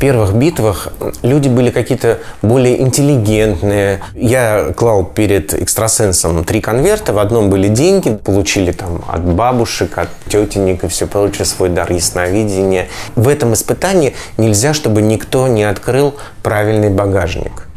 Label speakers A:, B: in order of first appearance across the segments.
A: первых битвах люди были какие-то более интеллигентные. Я клал перед экстрасенсом 3 конверта. В одном были деньги, получили там от бабушек, от тетенек и все прочее свой дар ясновидения. В этом испытании нельзя, чтобы никто не открыл правильный багажник.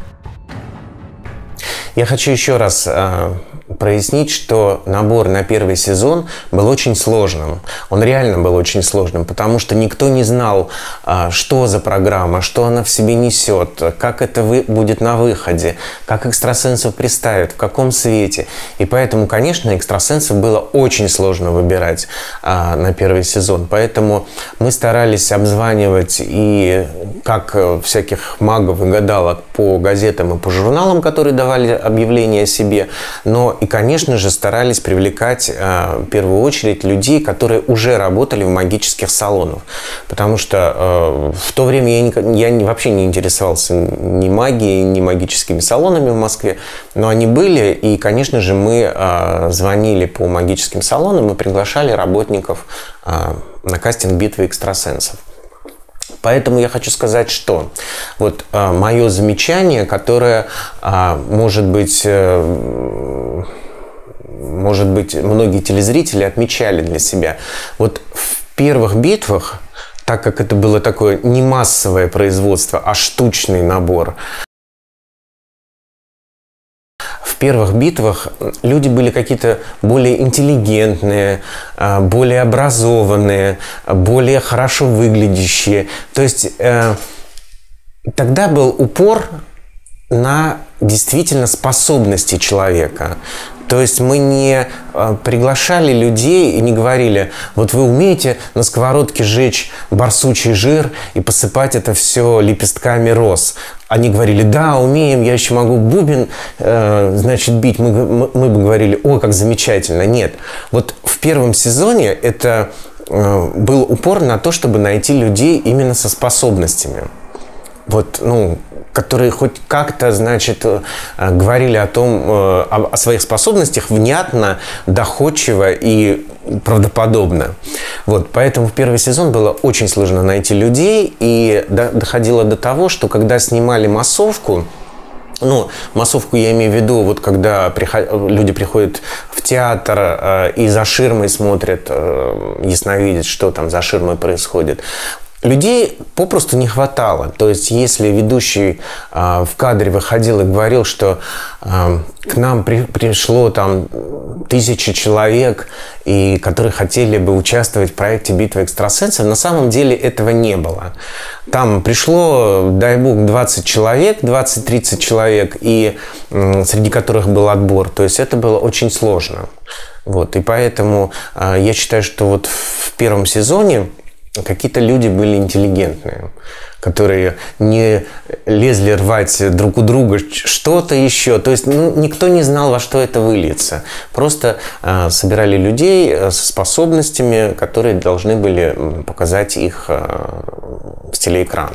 A: Я хочу еще раз прояснить, что набор на первый сезон был очень сложным. Он реально был очень сложным, потому что никто не знал, что за программа, что она в себе несет, как это будет на выходе, как экстрасенсов представят, в каком свете. И поэтому, конечно, экстрасенсов было очень сложно выбирать на первый сезон. Поэтому мы старались обзванивать и как всяких магов и гадалок по газетам и по журналам, которые давали объявления о себе, но и, конечно же, старались привлекать в первую очередь людей, которые уже работали в магических салонах. Потому что в то время я вообще не интересовался ни магией, ни магическими салонами в Москве. Но они были, и, конечно же, мы звонили по магическим салонам и приглашали работников на кастинг битвы экстрасенсов. Поэтому я хочу сказать, что вот мое замечание, которое, может быть, многие телезрители отмечали для себя. Вот в первых битвах, так как это было такое не массовое производство, а штучный набор, в первых битвах люди были какие-то более интеллигентные, более образованные, более хорошо выглядящие. То есть тогда был упор на действительно способности человека. То есть мы не приглашали людей и не говорили: вот вы умеете на сковородке жечь барсучий жир и посыпать это все лепестками роз. Они говорили: да, умеем, я еще могу бубен, значит, бить. Мы бы говорили: о, как замечательно. Нет. Вот в первом сезоне это был упор на то, чтобы найти людей именно со способностями. Вот, которые хоть как-то, значит, говорили о том, о своих способностях внятно, доходчиво и правдоподобно. Вот, поэтому в первый сезон было очень сложно найти людей, и доходило до того, что когда снимали массовку, массовку я имею в виду, вот когда люди приходят в театр и за ширмой смотрят, ясновидят, что там за ширмой происходит. Людей попросту не хватало. То есть, если ведущий в кадре выходил и говорил, что к нам пришло там 1000 человек, и которые хотели бы участвовать в проекте «Битва экстрасенсов», на самом деле этого не было. Там пришло, дай бог, 20 человек, 20-30 человек, и среди которых был отбор. То есть, это было очень сложно. Вот. И поэтому я считаю, что вот в первом сезоне какие-то люди были интеллигентные, которые не лезли рвать друг у друга что-то еще. То есть никто не знал, во что это выльется. Просто собирали людей со способностями, которые должны были показать их с телеэкрана.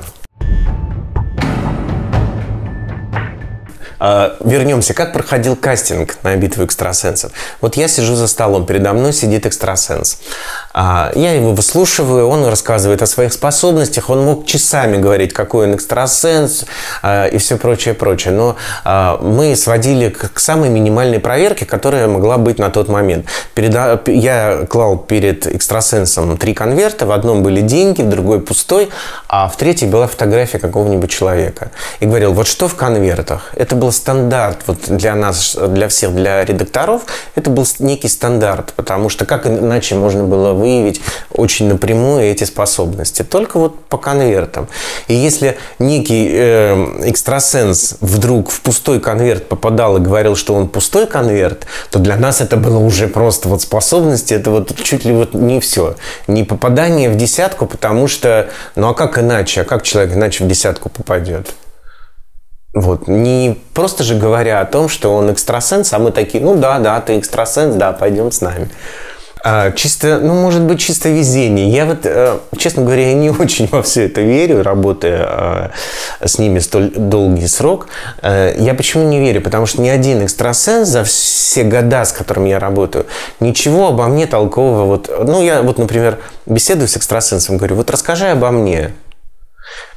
A: Вернемся. Как проходил кастинг на битву экстрасенсов? Вот я сижу за столом, передо мной сидит экстрасенс. Я его выслушиваю, он рассказывает о своих способностях, он мог часами говорить, какой он экстрасенс и все прочее, прочее. Но мы сводили к самой минимальной проверке, которая могла быть на тот момент. Я клал перед экстрасенсом 3 конверта, в одном были деньги, в другой пустой, а в третьей была фотография какого-нибудь человека. И говорил: вот что в конвертах? Это был стандарт вот для нас, для всех, для редакторов. Это был некий стандарт, потому что как иначе можно было выявить очень напрямую эти способности? Только вот по конвертам. И если некий экстрасенс вдруг в пустой конверт попадал и говорил, что он пустой конверт, то для нас это было уже просто вот способности, это вот чуть ли вот не все. Не попадание в десятку, потому что, а как иначе? А как человек иначе в десятку попадет? Вот. Не просто же говоря о том, что он экстрасенс, а мы такие: да, ты экстрасенс, да, пойдем с нами. Чисто, может быть, чисто везение. Я вот, честно говоря, я не очень во все это верю, работая с ними столь долгий срок. Я почему не верю? Потому что ни один экстрасенс за все года, с которыми я работаю, ничего обо мне толкового. Я, например, беседую с экстрасенсом, говорю: вот расскажи обо мне.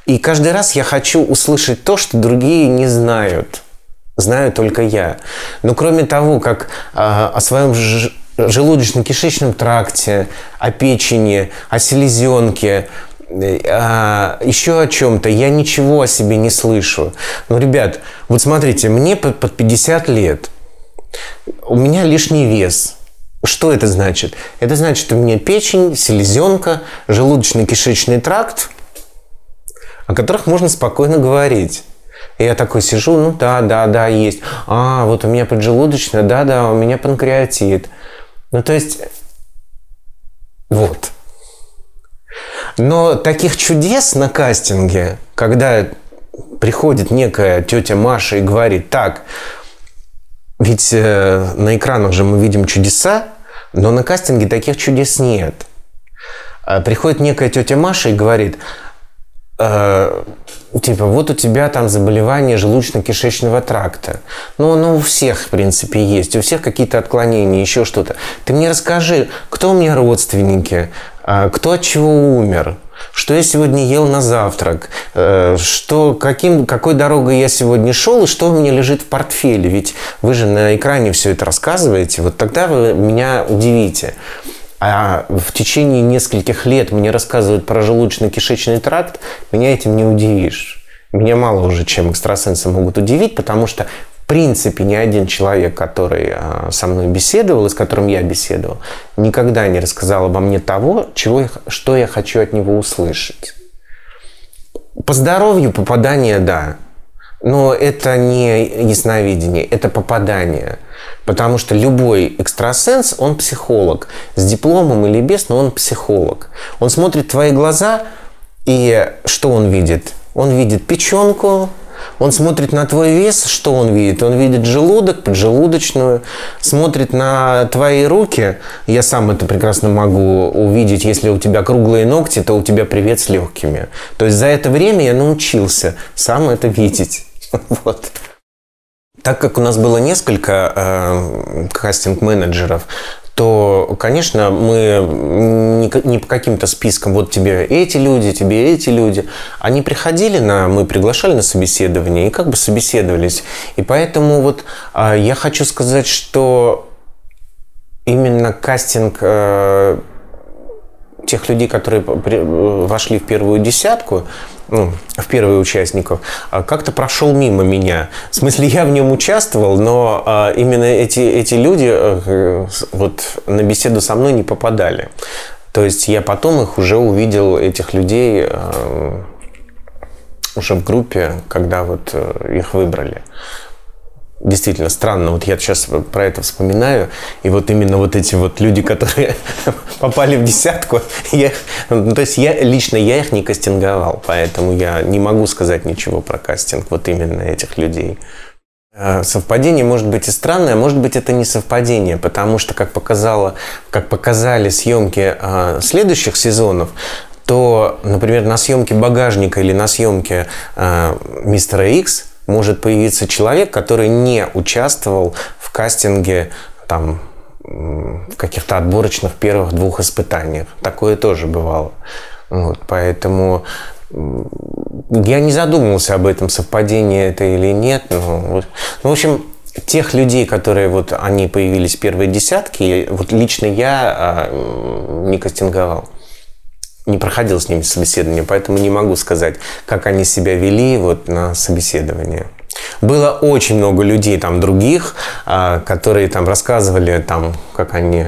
A: И каждый раз я хочу услышать то, что другие не знают. Знаю только я. Но кроме того, как о своем желудочно-кишечном тракте, о печени, о селезенке, еще о чем-то, я ничего о себе не слышу. Ну, ребят, вот смотрите, мне под 50 лет, у меня лишний вес. Что это значит? Это значит, что у меня печень, селезенка, желудочно-кишечный тракт, о которых можно спокойно говорить. И я такой сижу, ну да, есть. Вот у меня поджелудочная, да, у меня панкреатит. Ну, то есть, вот. Но таких чудес на кастинге, когда приходит некая тетя Маша и говорит, так, ведь на экранах же мы видим чудеса, но на кастинге таких чудес нет. Приходит некая тетя Маша и говорит, типа, вот у тебя там заболевание желудочно-кишечного тракта. Ну, у всех, в принципе, есть. У всех какие-то отклонения, еще что-то. Ты мне расскажи, кто у меня родственники, кто от чего умер, что я сегодня ел на завтрак, какой дорогой я сегодня шел и что у меня лежит в портфеле. Ведь вы же на экране все это рассказываете. Вот тогда вы меня удивите. А в течение нескольких лет мне рассказывают про желудочно-кишечный тракт, меня этим не удивишь. Меня мало уже чем экстрасенсы могут удивить, потому что, в принципе, ни один человек, который со мной беседовал и с которым я беседовал, никогда не рассказал обо мне того, что я хочу от него услышать. По здоровью попадание – да. Но это не ясновидение, это попадание. Потому что любой экстрасенс, он психолог. С дипломом или без, но он психолог. Он смотрит в твои глаза, и что он видит? Он видит печенку, он смотрит на твой вес, что он видит? Он видит желудок, поджелудочную, смотрит на твои руки. Я сам это прекрасно могу увидеть. Если у тебя круглые ногти, то у тебя привет с легкими. То есть за это время я научился сам это видеть. Вот. Так как у нас было несколько кастинг-менеджеров, то, конечно, мы не по каким-то спискам, вот тебе эти люди. Они приходили мы приглашали на собеседование и как бы собеседовались. И поэтому вот я хочу сказать, что именно кастинг тех людей, которые вошли в первую десятку, в первые участников, как-то прошел мимо меня. В смысле, я в нем участвовал, но именно эти люди вот на беседу со мной не попадали. То есть я потом их уже увидел, этих людей, уже в группе, когда вот их выбрали. Действительно странно, вот я сейчас про это вспоминаю, и вот именно вот эти вот люди, которые попали в десятку, то есть лично я их не кастинговал, поэтому я не могу сказать ничего про кастинг вот именно этих людей. Совпадение может быть и странное, может быть это не совпадение, потому что, как показали съемки следующих сезонов, то, например, на съемке «Багажника» или на съемке «Мистера Икс» может появиться человек, который не участвовал в кастинге там, в каких-то отборочных первых 2 испытаниях. Такое тоже бывало. Вот, поэтому я не задумывался об этом, совпадение это или нет. В общем, тех людей, которые вот они появились в первой десятке, вот лично я не кастинговал. Не проходил с ними собеседование, поэтому не могу сказать, как они себя вели вот на собеседовании. Было очень много людей там других, которые там рассказывали, там, как они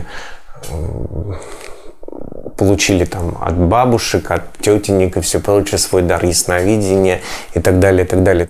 A: получили там от бабушек, от тетенек и все прочее свой дар ясновидения и так далее, и так далее.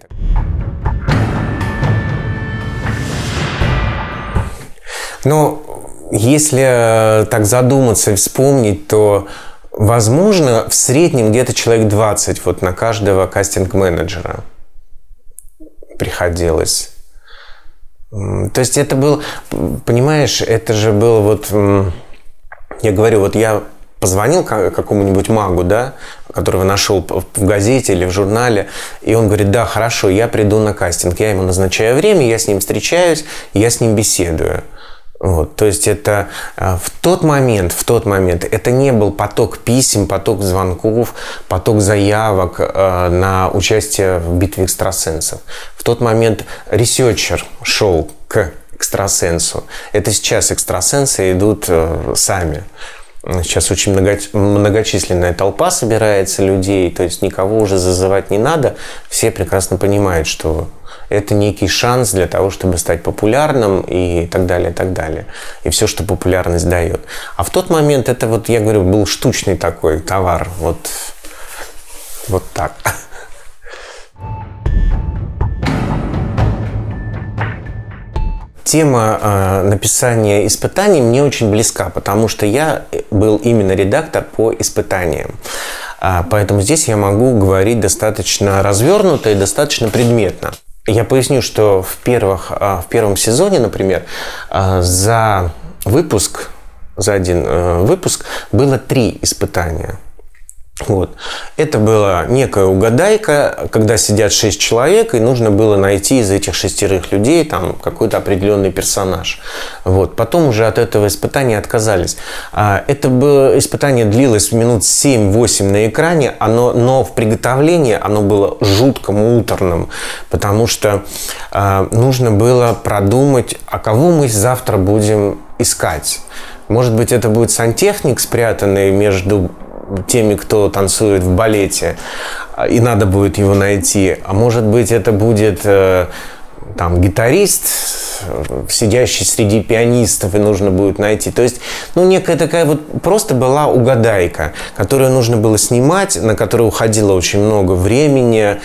A: Но если так задуматься и вспомнить, то возможно, в среднем где-то человек 20 вот на каждого кастинг-менеджера приходилось. То есть это был, понимаешь, это же было вот, я говорю, вот я позвонил какому-нибудь магу, да, которого нашел в газете или в журнале, и он говорит, да, хорошо, я приду на кастинг, я ему назначаю время, я с ним встречаюсь, я с ним беседую. Вот, то есть это в тот момент это не был поток писем, поток звонков, поток заявок на участие в битве экстрасенсов. В тот момент ресерчер шел к экстрасенсу. Это сейчас экстрасенсы идут сами. Сейчас очень многочисленная толпа собирается людей, то есть никого уже зазывать не надо. Все прекрасно понимают, что это некий шанс для того, чтобы стать популярным и так далее, и так далее. И все, что популярность дает. А в тот момент это, вот я говорю, был штучный такой товар. Вот так. Тема написания испытаний мне очень близка, потому что я был именно редактор по испытаниям. Поэтому здесь я могу говорить достаточно развернуто и достаточно предметно. Я поясню, что в первом сезоне, например, за один выпуск было 3 испытания. Вот. Это была некая угадайка, когда сидят 6 человек, и нужно было найти из этих 6 людей там какой-то определенный персонаж. Вот. Потом уже от этого испытания отказались. Это испытание длилось минут 7-8 на экране, но в приготовлении оно было жутко муторным, потому что нужно было продумать, а кого мы завтра будем искать. Может быть, это будет сантехник, спрятанный между теми, кто танцует в балете, и надо будет его найти. А может быть, это будет там гитарист, сидящий среди пианистов, и нужно будет найти. То есть, некая такая вот просто была угадайка, которую нужно было снимать, на которую уходило очень много времени.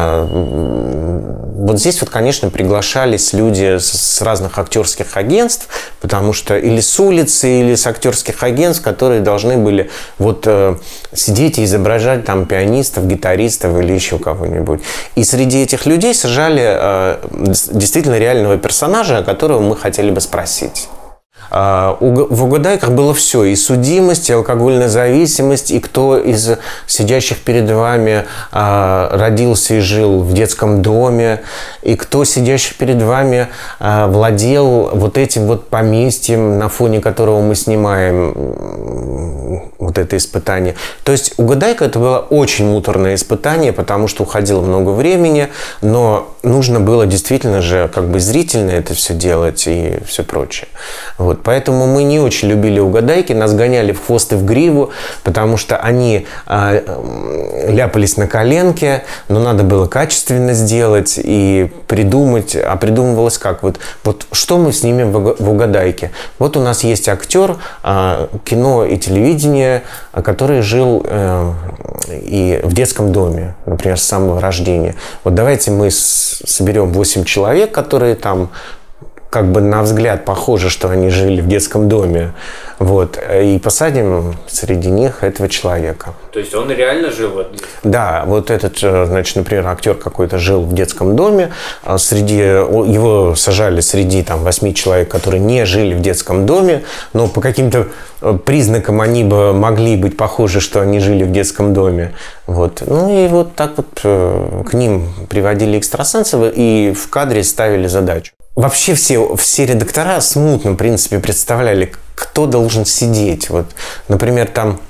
A: Вот здесь вот, конечно, приглашались люди с разных актерских агентств, потому что или с улицы, или с актерских агентств, которые должны были вот сидеть и изображать там пианистов, гитаристов или еще кого-нибудь. И среди этих людей сажали действительно реального персонажа, о котором мы хотели бы спросить. В угадайках было все: и судимость, и алкогольная зависимость, и кто из сидящих перед вами родился и жил в детском доме, и кто сидящих перед вами владел вот этим вот поместьем, на фоне которого мы снимаем вот это испытание. То есть угадайка — это было очень муторное испытание, потому что уходило много времени, но нужно было действительно же как бы зрительно это все делать и все прочее. Вот. Поэтому мы не очень любили угадайки, нас гоняли в хвост и в гриву, потому что они ляпались на коленке, но надо было качественно сделать и придумать. А придумывалось как? Вот что мы снимем в угадайке? Вот у нас есть актер кино и телевидения, который жил и в детском доме, например, с самого рождения. Вот давайте мы соберем 8 человек, которые там как бы на взгляд похоже, что они жили в детском доме, вот, и посадим среди них этого человека.
B: То есть он реально жил в этом?
A: Да, вот этот, значит, например, актер какой-то жил в детском доме, его сажали среди там 8 человек, которые не жили в детском доме, но по каким-то признакам они бы могли быть похожи, что они жили в детском доме. Вот. И вот так вот к ним приводили экстрасенсов и в кадре ставили задачу. Вообще все редактора смутно, в принципе, представляли, кто должен сидеть. Вот, например, там,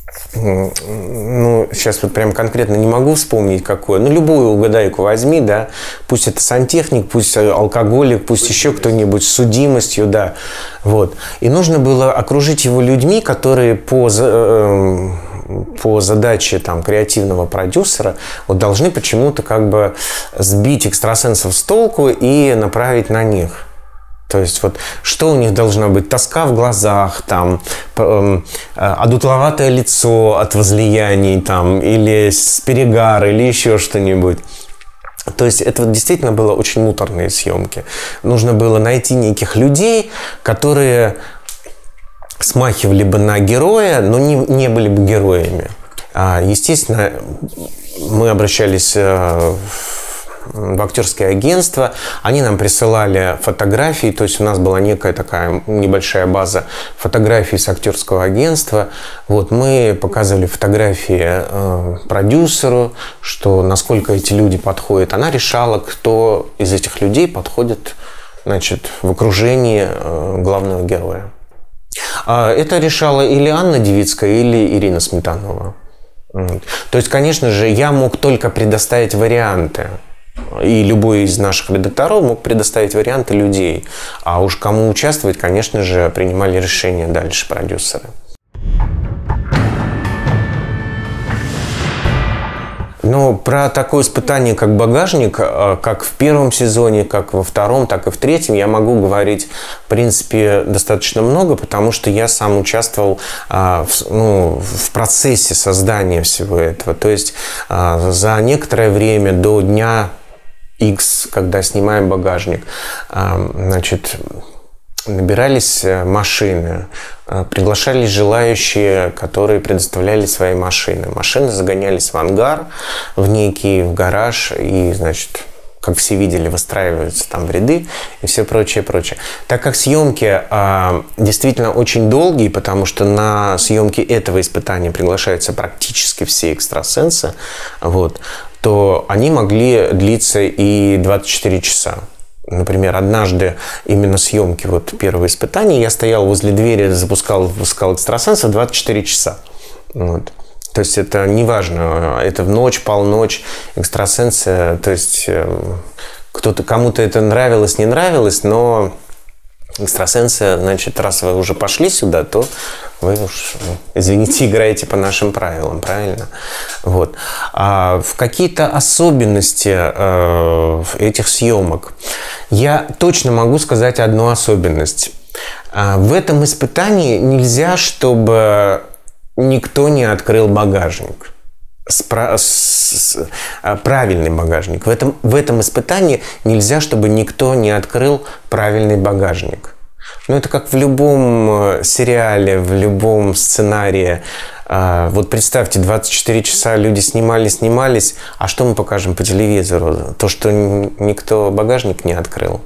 A: сейчас вот прям конкретно не могу вспомнить какое, любую угадайку возьми, да, пусть это сантехник, пусть алкоголик, пусть еще кто-нибудь с судимостью, да, вот. И нужно было окружить его людьми, которые по задаче там креативного продюсера вот должны почему-то как бы сбить экстрасенсов с толку и направить на них. То есть вот что у них должна быть? Тоска в глазах, там, одутловатое лицо от возлияний, там, или перегар, или еще что-нибудь. То есть это вот действительно было очень муторные съемки. Нужно было найти неких людей, которые смахивали бы на героя, но не были бы героями. Естественно, мы обращались в актерское агентство, они нам присылали фотографии, то есть у нас была некая такая небольшая база фотографий с актерского агентства. Вот, мы показывали фотографии продюсеру, что насколько эти люди подходят. Она решала, кто из этих людей подходит значит, в окружении главного героя. Это решала или Анна Девицкая, или Ирина Сметанова. То есть, конечно же, я мог только предоставить варианты. И любой из наших редакторов мог предоставить варианты людей. А уж кому участвовать, конечно же, принимали решения дальше продюсеры. Но про такое испытание, как «Багажник», как в первом сезоне, как во втором, так и в третьем, я могу говорить, в принципе, достаточно много, потому что я сам участвовал в процессе создания всего этого. То есть за некоторое время до дня X, когда снимаем «Багажник», значит, набирались машины, приглашались желающие, которые предоставляли свои машины. Машины загонялись в ангар, в некий, в гараж, и, значит, как все видели, выстраиваются там в ряды и все прочее, прочее. Так как съемки действительно очень долгие, потому что на съемки этого испытания приглашаются практически все экстрасенсы, вот, то они могли длиться и 24 часа. Например, однажды именно съемки вот первого испытания я стоял возле двери, запускал экстрасенса 24 часа. Вот. То есть это не важно, это в ночь, полночь, экстрасенсы, то есть кому-то это нравилось, не нравилось, но экстрасенсы, значит, раз вы уже пошли сюда, то вы уж, извините, играете по нашим правилам, правильно? Вот. А в какие-то особенности этих съемок я точно могу сказать одну особенность. В этом испытании нельзя, чтобы никто не открыл багажник. Правильный багажник. В этом испытании нельзя, чтобы никто не открыл правильный багажник. Ну, это как в любом сериале, в любом сценарии. Вот представьте, 24 часа люди снимались, а что мы покажем по телевизору? То, что никто багажник не открыл.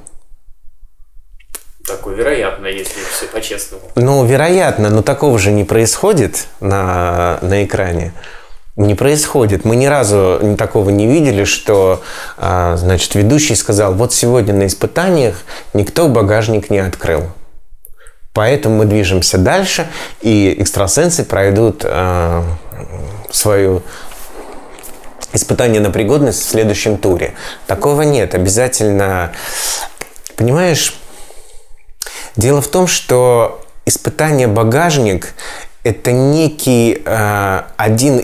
B: Такое вероятно, если все по-честному.
A: Ну, вероятно, но такого же не происходит на экране. Не происходит. Мы ни разу такого не видели, что, значит, ведущий сказал, вот сегодня на испытаниях никто багажник не открыл. Поэтому мы движемся дальше, и экстрасенсы пройдут свое испытание на пригодность в следующем туре. Такого нет. Обязательно, понимаешь, дело в том, что испытание «Багажник» – это некий один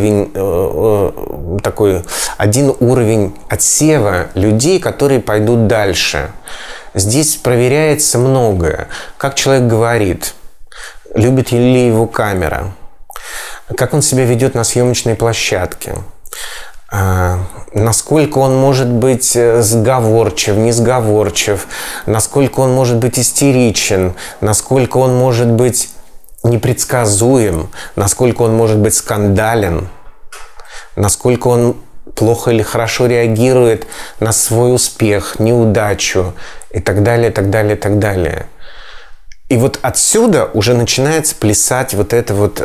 A: уровень отсева людей, которые пойдут дальше. Здесь проверяется многое. Как человек говорит, любит ли его камера, как он себя ведет на съемочной площадке, насколько он может быть сговорчив, несговорчив, насколько он может быть истеричен, насколько он может быть непредсказуем, насколько он может быть скандален, насколько он плохо или хорошо реагирует на свой успех, неудачу и так далее, так далее, так далее. И вот отсюда уже начинается плясать вот это вот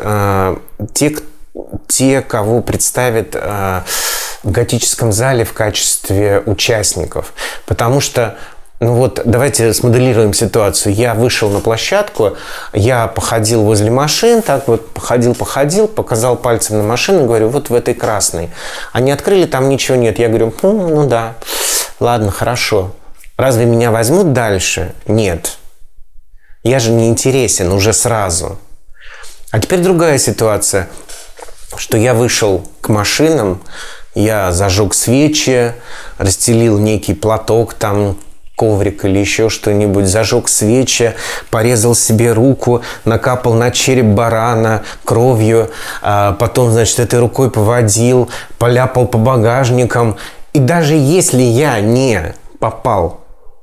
A: те, кого представят в готическом зале в качестве участников. Потому что, ну вот, давайте смоделируем ситуацию. Я вышел на площадку, я походил возле машин, так вот походил, показал пальцем на машину, говорю, вот в этой красной. Они открыли, там ничего нет. Я говорю, ну да, ладно, хорошо. Разве меня возьмут дальше? Нет. Я же не интересен уже сразу. А теперь другая ситуация, что я вышел к машинам, я зажег свечи, расстелил некий платок, там коврик или еще что-нибудь, зажег свечи, порезал себе руку, накапал на череп барана кровью, потом, значит, этой рукой поводил, поляпал по багажникам. И даже если я не попал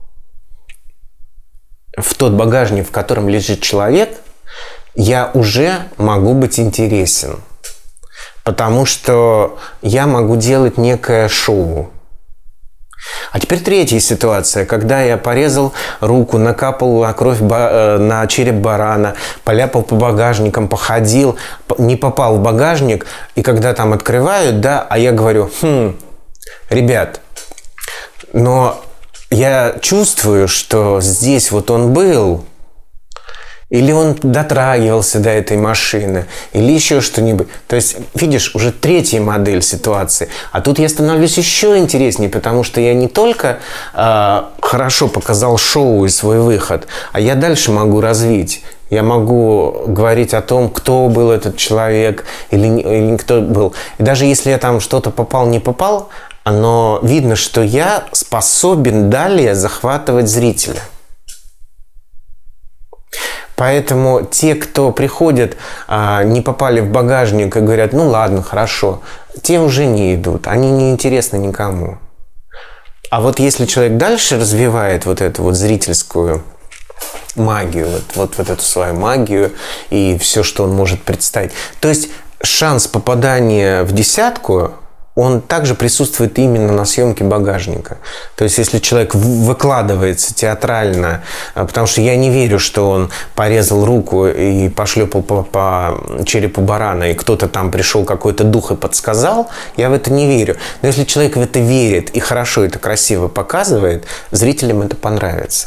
A: в тот багажник, в котором лежит человек, я уже могу быть интересен. Потому что я могу делать некое шоу. А теперь третья ситуация, когда я порезал руку, накапал кровь на череп барана, поляпал по багажникам, походил, не попал в багажник, и когда там открывают, да, а я говорю, ребят, но я чувствую, что здесь вот он был, или он дотрагивался до этой машины, или еще что-нибудь. То есть, видишь, уже третья модель ситуации. А тут я становлюсь еще интереснее, потому что я не только хорошо показал шоу и свой выход, а я дальше могу развить. Я могу говорить о том, кто был этот человек или кто был. И даже если я там что-то попал, не попал, но видно, что я способен далее захватывать зрителя. Поэтому те, кто приходят, не попали в багажник и говорят, ну ладно, хорошо, те уже не идут, они не интересны никому. А вот если человек дальше развивает вот эту вот зрительскую магию, вот эту свою магию и все, что он может представить, то есть шанс попадания в десятку, он также присутствует именно на съемке багажника. То есть, если человек выкладывается театрально, потому что я не верю, что он порезал руку и пошлепал по черепу барана, и кто-то там пришел, какой-то дух и подсказал, я в это не верю. Но если человек в это верит и хорошо это красиво показывает, зрителям это понравится.